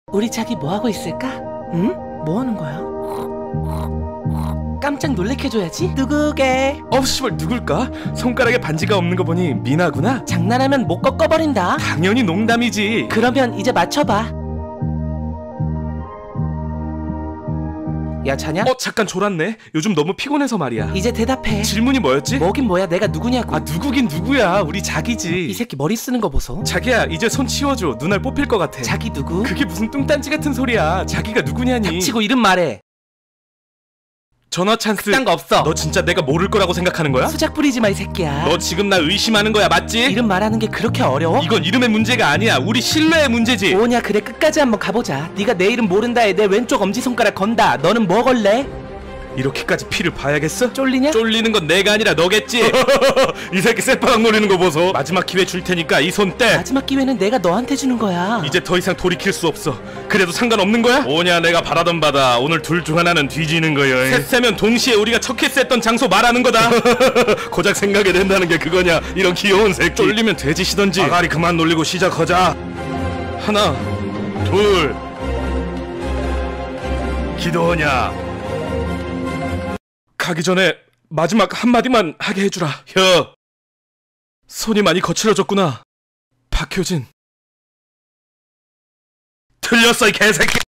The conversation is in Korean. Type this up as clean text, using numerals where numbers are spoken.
우리 자기 뭐하고 있을까? 응? 뭐하는 거야? 깜짝 놀래켜줘야지. 누구게? 씨발 누굴까? 손가락에 반지가 없는 거 보니 미나구나? 장난하면 못 꺾어버린다. 당연히 농담이지. 그러면 이제 맞춰봐. 야, 자냐? 잠깐 졸았네. 요즘 너무 피곤해서 말이야. 이제 대답해. 질문이 뭐였지? 뭐긴 뭐야, 내가 누구냐고. 누구긴 누구야. 우리 자기지. 이 새끼 머리 쓰는 거 보소. 자기야, 이제 손 치워줘. 눈알 뽑힐 것 같아. 자기 누구? 그게 무슨 뚱딴지 같은 소리야. 자기가 누구냐니. 닥치고 이름 말해. 전화 찬스. 그딴 거 없어. 너 진짜 내가 모를 거라고 생각하는 거야? 수작 부리지 마, 이 새끼야. 너 지금 나 의심하는 거야, 맞지? 이름 말하는 게 그렇게 어려워? 이건 이름의 문제가 아니야. 우리 신뢰의 문제지. 뭐냐, 그래, 끝까지 한번 가보자. 네가 내 이름 모른다에 내 왼쪽 엄지손가락 건다. 너는 뭐 걸래? 이렇게까지 피를 봐야겠어? 쫄리냐? 쫄리는 건 내가 아니라 너겠지. 이 새끼 쌔바닥 노리는 거 보소. 마지막 기회 줄 테니까 이 손 떼. 마지막 기회는 내가 너한테 주는 거야. 이제 더 이상 돌이킬 수 없어. 그래도 상관없는 거야? 뭐냐, 내가 바라던 바다. 오늘 둘 중 하나는 뒤지는 거야. 셋 세면 동시에 우리가 첫 키스했던 장소 말하는 거다. 고작 생각이 된다는 게 그거냐, 이런 귀여운 새끼. 쫄리면 돼지시던지. 아가리 그만 놀리고 시작하자. 하나, 둘. 기도하냐? 가기 전에 마지막 한마디만 하게 해주라. 혀. 손이 많이 거칠어졌구나. 박효진. 틀렸어, 이 개새끼.